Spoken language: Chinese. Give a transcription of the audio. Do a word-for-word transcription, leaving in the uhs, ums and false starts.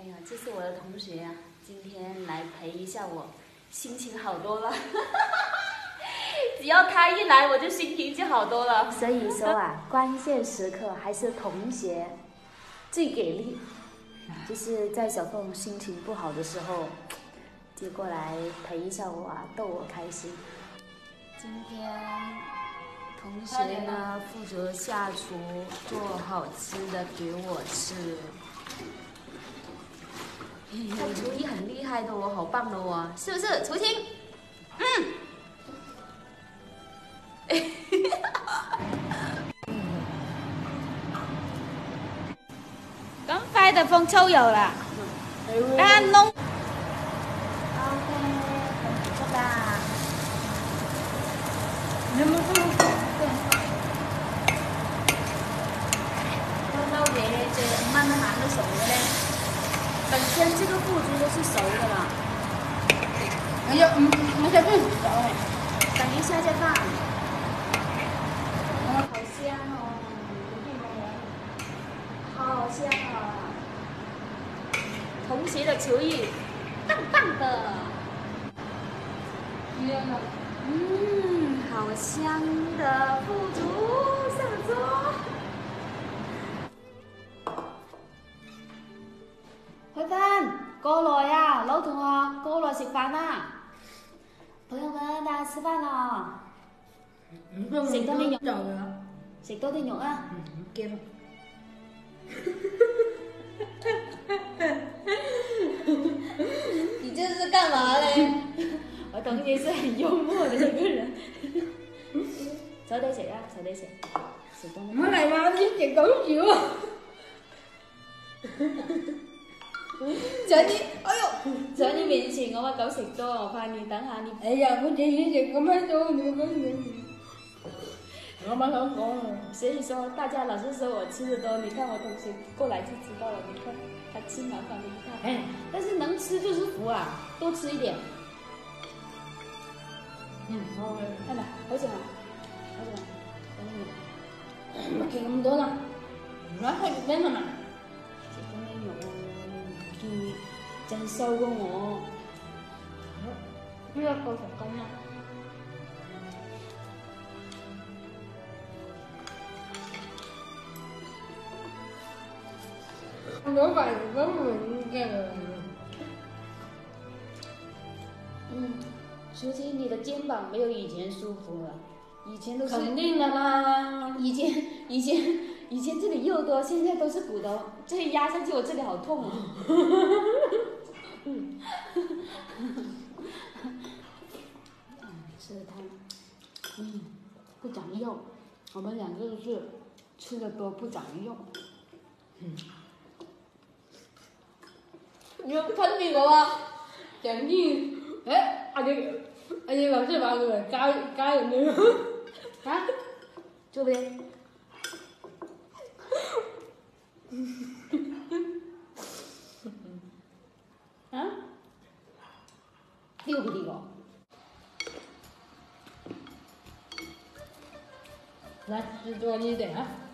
呀，这是我的同学呀、啊，今天来陪一下我，心情好多了。只要他一来，我就心情就好多了。所以说啊，关键时刻还是同学最给力。就是在小凤心情不好的时候，就过来陪一下我啊，逗我开心。今天同学呢负责下厨，做好吃的给我吃。他厨艺很厉害的哦，好棒的哦，是不是？楚晴，嗯。咁快就放粗油啦，間窿。OK， 咁出啦。你有冇放？都撈嘢啫，炆下都熟嘅咧。本身這個腐竹都是熟的啦。哎呀，嗯，我才不熟哎。等一下再放。哇，好香哦！好香啊！同學的廚藝棒棒的。嗯，好香的腐竹上桌。去芬，過來啊，老同學過來食飯啦！朋友們，大家吃飯啦！食多啲肉，食多啲肉啊！驚。你这是干嘛嘞？我同學是很幽默的一個人。坐低食啊，坐低食，食多啲。唔係嘛，你食咁少啊？在你，哎呦，在你面前我把狗食多，我怕你等下你。哎呀，我見你食咁閪多，你講你。我蠻想講了。所以說，大家老是說我吃的多，你看我同學過來就知道了。你看他吃滿滿的一套。哎，但是能吃就是福啊，多吃一點。嗯，好，看吧，好食啊，好食啊，嗯，唔食咁多啦，唔係食咩嘛？食多啲肉啊，見真瘦過我。呢一個十斤啊！我反正根本这个，嗯，舒淇，你的肩膀没有以前舒服了，以前都是肯定的啦。以前以前以前这里肉多，现在都是骨头，这里压上去我这里好痛啊。嗯，吃的汤，嗯，不长肉，我们两个都是吃的多不长肉。嗯。你要噴啲我啊！人啲，誒阿你阿你話即係話佢嚟加加人哋嚇，做咩？啊？丟不丟？來，吃多一點啊！